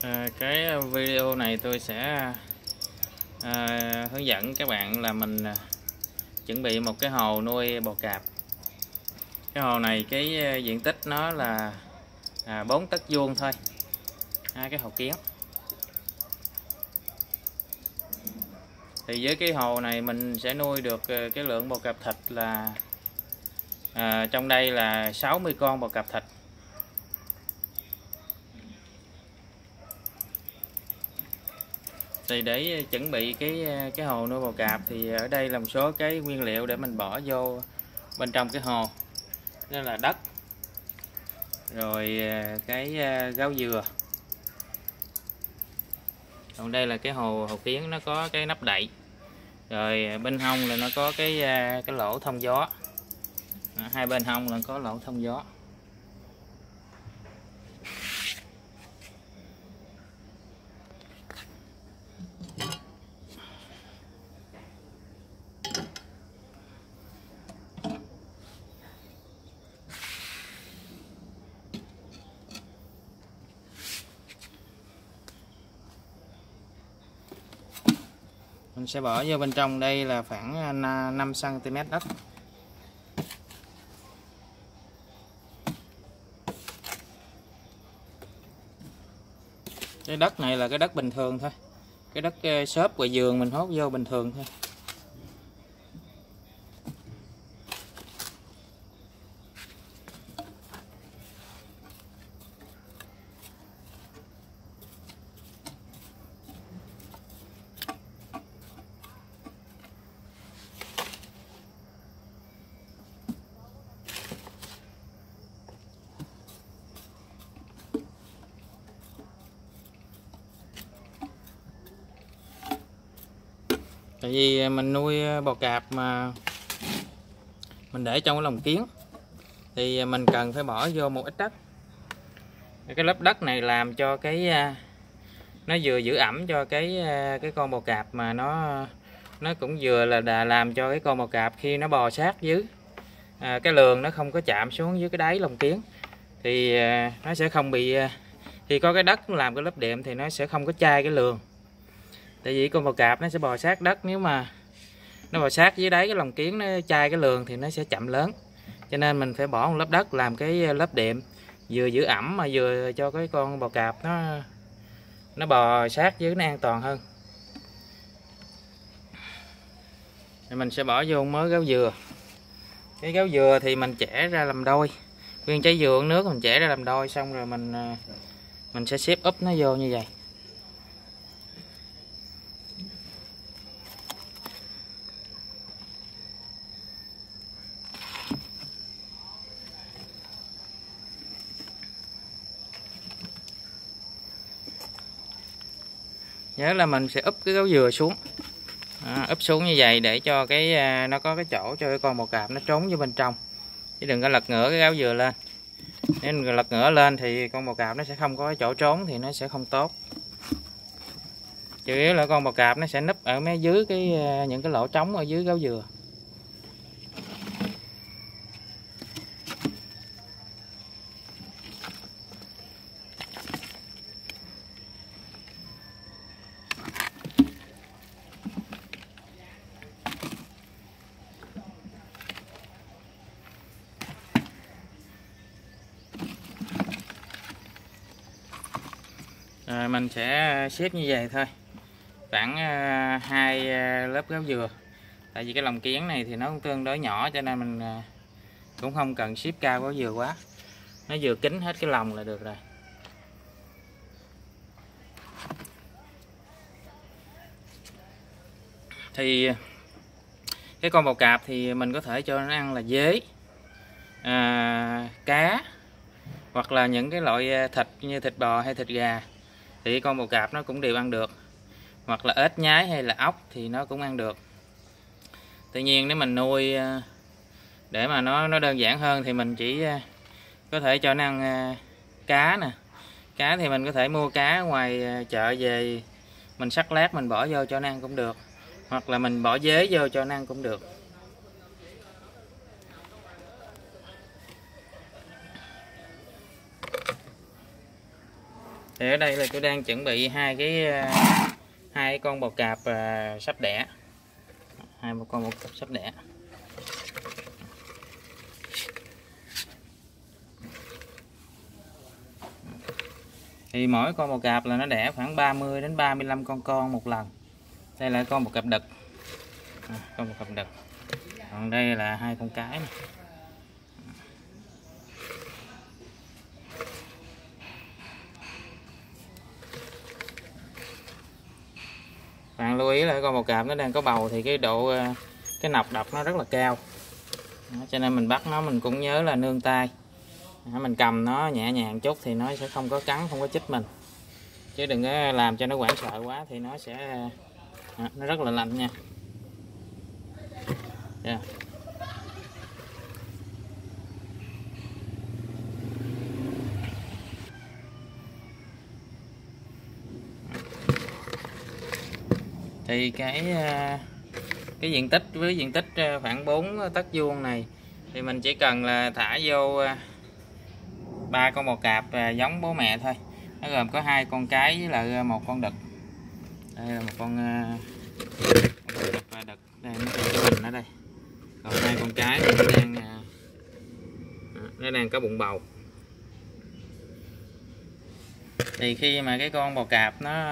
Cái video này tôi sẽ hướng dẫn các bạn là mình chuẩn bị một cái hồ nuôi bò cạp. Cái hồ này cái diện tích nó là 4 tấc vuông thôi, cái hồ kiến. Thì với cái hồ này mình sẽ nuôi được cái lượng bò cạp thịt là trong đây là 60 con bò cạp thịt. Thì để chuẩn bị cái hồ nuôi bò cạp thì ở đây là một số cái nguyên liệu để mình bỏ vô bên trong cái hồ. Đó là đất, rồi cái gáo dừa. Còn đây là cái hồ kiến, nó có cái nắp đậy. Rồi bên hông là nó có cái lỗ thông gió. Hai bên hông là có lỗ thông gió. Mình sẽ bỏ vô bên trong đây là khoảng 5 cm đất. Cái đất này là cái đất bình thường thôi. Cái đất xốp ngoài vườn mình hốt vô bình thường thôi. Tại vì mình nuôi bò cạp mà mình để trong cái lồng kiến thì mình cần phải bỏ vô một ít đất. Cái lớp đất này làm cho nó vừa giữ ẩm cho cái con bò cạp, mà nó cũng vừa là làm cho cái con bò cạp khi nó bò sát dưới cái lường nó không có chạm xuống dưới cái đáy lồng kiến, thì nó sẽ không bị, thì có cái đất làm cái lớp đệm thì nó sẽ không có chai cái lường. Tại vì con bò cạp nó sẽ bò sát đất, nếu mà nó bò sát dưới đáy cái lồng kiến nó chai cái lường thì nó sẽ chậm lớn. Cho nên mình phải bỏ một lớp đất làm cái lớp đệm, vừa giữ ẩm mà vừa cho cái con bò cạp nó bò sát dưới nó an toàn hơn. Thì mình sẽ bỏ vô mớ gáo dừa. Cái gáo dừa thì mình chẻ ra làm đôi, nguyên trái dừa uống nước mình chẻ ra làm đôi, xong rồi mình sẽ xếp úp nó vô như vậy. Nhớ là mình sẽ úp cái gáo dừa xuống, úp xuống như vậy để cho nó có cái chỗ cho cái con bò cạp nó trốn vô bên trong, chứ đừng có lật ngửa cái gáo dừa lên. Nếu mình lật ngửa lên thì con bò cạp nó sẽ không có cái chỗ trốn, thì nó sẽ không tốt. Chủ yếu là con bò cạp nó sẽ núp ở mấy dưới những cái lỗ trống ở dưới gáo dừa. Rồi mình sẽ xếp như vậy thôi, khoảng 2 lớp gáo dừa. Tại vì cái lồng kiến này thì nó cũng tương đối nhỏ, cho nên mình cũng không cần xếp cao gáo dừa quá, nó vừa kín hết cái lồng là được rồi. Thì cái con bò cạp thì mình có thể cho nó ăn là dế, cá, hoặc là những cái loại thịt như thịt bò hay thịt gà thì con bò cạp nó cũng đều ăn được, hoặc là ếch nhái hay là ốc thì nó cũng ăn được. Tuy nhiên nếu mình nuôi để mà nó đơn giản hơn thì mình chỉ có thể cho nó ăn cá nè. Cá thì mình có thể mua cá ngoài chợ về, mình sắc lát mình bỏ vô cho nó ăn cũng được, hoặc là mình bỏ dế vô cho nó ăn cũng được. Thì ở đây là tôi đang chuẩn bị hai cái con bò cạp sắp đẻ, hai con bò cạp sắp đẻ. Thì mỗi con bò cạp là nó đẻ khoảng 30 đến 35 con một lần. Đây là con bò cạp đực, con bò cạp đực. Còn đây là hai con cái này. Bạn lưu ý là con bò cạp nó đang có bầu thì cái nọc độc nó rất là cao. Đó, cho nên mình bắt nó mình cũng nhớ là nương tay. Đó, mình cầm nó nhẹ nhàng chút thì nó sẽ không có cắn, không có chích mình. Chứ đừng có làm cho nó hoảng sợ quá thì nó sẽ nó rất là lạnh nha. Yeah. Thì cái diện tích với diện tích khoảng 4 tấc vuông này thì mình chỉ cần là thả vô 3 con bò cạp giống bố mẹ thôi. Nó gồm có 2 con cái với lại một con đực. Đây là một con đực và đực. Đây nó cho mình ở đây. Còn 2 con cái thì nó đang có bụng bầu. Thì khi mà cái con bò cạp nó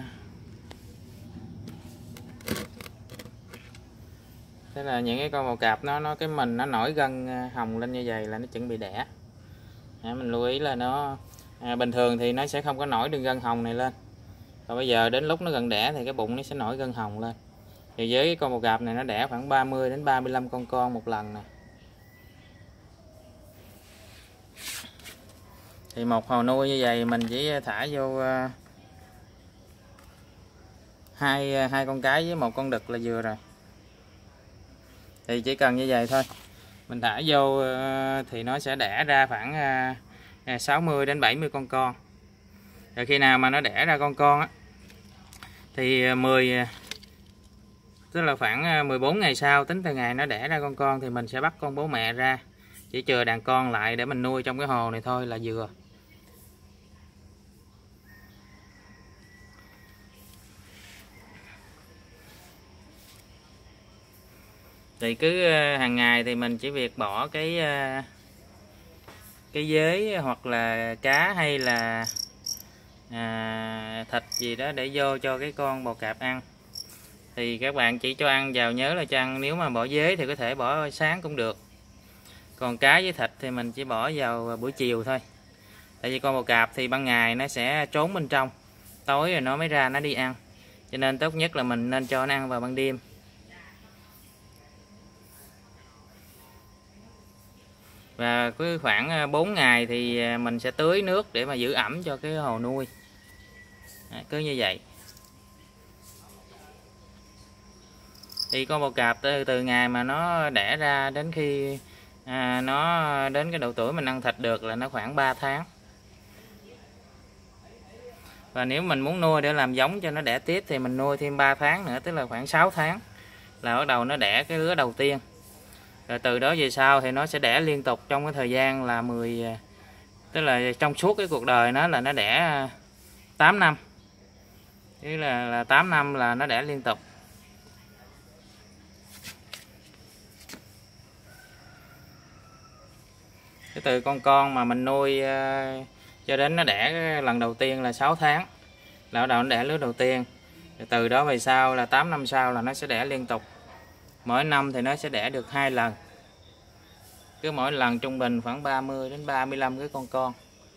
thế là những cái con bò cạp nó cái mình nó nổi gân hồng lên như vậy là nó chuẩn bị đẻ. Mình lưu ý là nó bình thường thì nó sẽ không có nổi đường gân hồng này lên. Còn bây giờ đến lúc nó gần đẻ thì cái bụng nó sẽ nổi gân hồng lên. Thì với cái con bò cạp này nó đẻ khoảng 30 đến 35 con một lần nè. Thì một hồ nuôi như vậy mình chỉ thả vô hai con cái với một con đực là vừa rồi. Thì chỉ cần như vậy thôi. Mình thả vô thì nó sẽ đẻ ra khoảng 60 đến 70 con. Rồi khi nào mà nó đẻ ra con á thì tức là khoảng 14 ngày sau tính từ ngày nó đẻ ra con thì mình sẽ bắt con bố mẹ ra, chỉ chừa đàn con lại để mình nuôi trong cái hồ này thôi là vừa. Thì cứ hàng ngày thì mình chỉ việc bỏ cái dế hoặc là cá hay là thịt gì đó để vô cho cái con bò cạp ăn. Thì các bạn chỉ cho ăn vào, nhớ là cho ăn, nếu mà bỏ dế thì có thể bỏ sáng cũng được. Còn cá với thịt thì mình chỉ bỏ vào buổi chiều thôi. Tại vì con bò cạp thì ban ngày nó sẽ trốn bên trong, tối rồi nó mới ra nó đi ăn. Cho nên tốt nhất là mình nên cho nó ăn vào ban đêm. Và cứ khoảng 4 ngày thì mình sẽ tưới nước để mà giữ ẩm cho cái hồ nuôi. Cứ như vậy. Thì con bò cạp từ ngày mà nó đẻ ra đến khi nó đến cái độ tuổi mình ăn thịt được là nó khoảng 3 tháng. Và nếu mình muốn nuôi để làm giống cho nó đẻ tiếp thì mình nuôi thêm 3 tháng nữa, tức là khoảng 6 tháng là bắt đầu nó đẻ cái lứa đầu tiên. Rồi từ đó về sau thì nó sẽ đẻ liên tục trong cái thời gian là tức là trong suốt cái cuộc đời nó là nó đẻ 8 năm. Tức là 8 năm là nó đẻ liên tục. Cái từ con mà mình nuôi cho đến nó đẻ lần đầu tiên là 6 tháng là bắt đầu nó đẻ lứa đầu tiên. Rồi từ đó về sau là 8 năm sau là nó sẽ đẻ liên tục. Mỗi năm thì nó sẽ đẻ được 2 lần. Cứ mỗi lần trung bình khoảng 30 đến 35 cái con.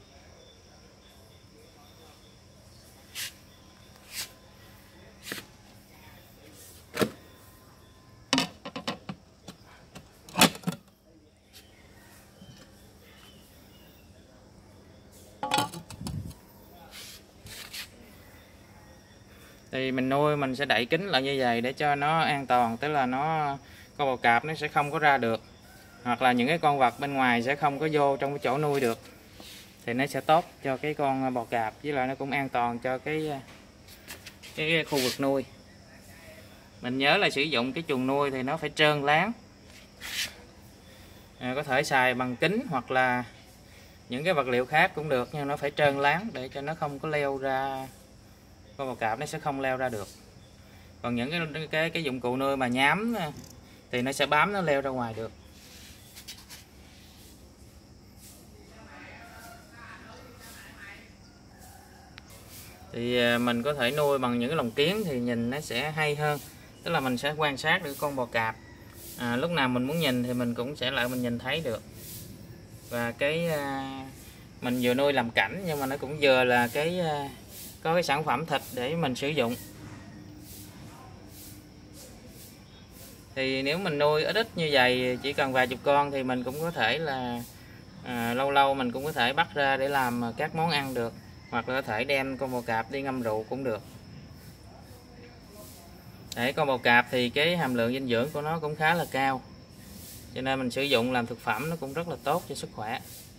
Thì mình nuôi mình sẽ đậy kín lại như vậy để cho nó an toàn, tức là con bò cạp nó sẽ không có ra được, hoặc là những cái con vật bên ngoài sẽ không có vô trong cái chỗ nuôi được, thì nó sẽ tốt cho cái con bò cạp, với lại nó cũng an toàn cho cái khu vực nuôi. Mình nhớ là sử dụng cái chuồng nuôi thì nó phải trơn láng, có thể xài bằng kính hoặc là những cái vật liệu khác cũng được, nhưng nó phải trơn láng để cho nó không có leo ra, con bò cạp nó sẽ không leo ra được. Còn những cái dụng cụ nuôi mà nhám thì nó sẽ bám, nó leo ra ngoài được. Thì mình có thể nuôi bằng những cái lồng kiếng thì nhìn nó sẽ hay hơn, tức là mình sẽ quan sát được con bò cạp, lúc nào mình muốn nhìn thì mình cũng sẽ lại mình nhìn thấy được. Và mình vừa nuôi làm cảnh nhưng mà nó cũng vừa là có cái sản phẩm thịt để mình sử dụng. Thì nếu mình nuôi ít ít như vậy, chỉ cần vài chục con, thì mình cũng có thể là lâu lâu mình cũng có thể bắt ra để làm các món ăn được, hoặc là có thể đem con bò cạp đi ngâm rượu cũng được. Để con bò cạp thì cái hàm lượng dinh dưỡng của nó cũng khá là cao, cho nên mình sử dụng làm thực phẩm nó cũng rất là tốt cho sức khỏe.